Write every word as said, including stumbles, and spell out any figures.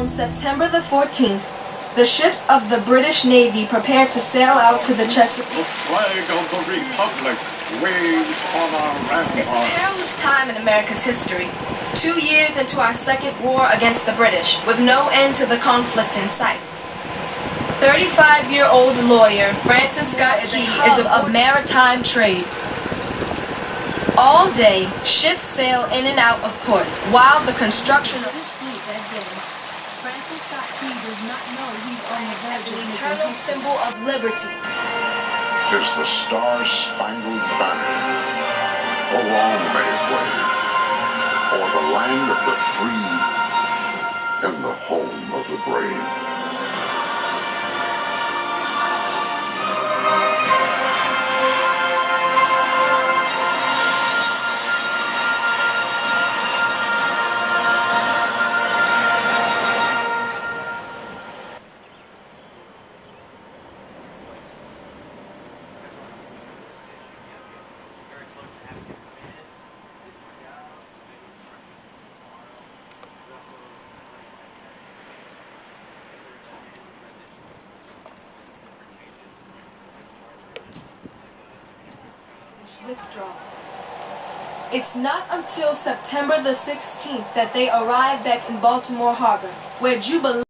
On September the fourteenth, the ships of the British Navy prepared to sail out to the Chesapeake. The flag of the Republic waves on our ramparts. It's a perilous time in America's history. Two years into our second war against the British, with no end to the conflict in sight. thirty-five-year-old lawyer Francis Scott Key is a, of maritime trade. All day, ships sail in and out of port, while the construction of this fleet that day, Francis Scott Key does not know he's on the verge of an eternal symbol of liberty. Tis the Star-Spangled Banner, a long may it wave, o'er the land of the free and the home of the brave. Withdraw. It's not until September the sixteenth that they arrive back in Baltimore Harbor, where Jubilee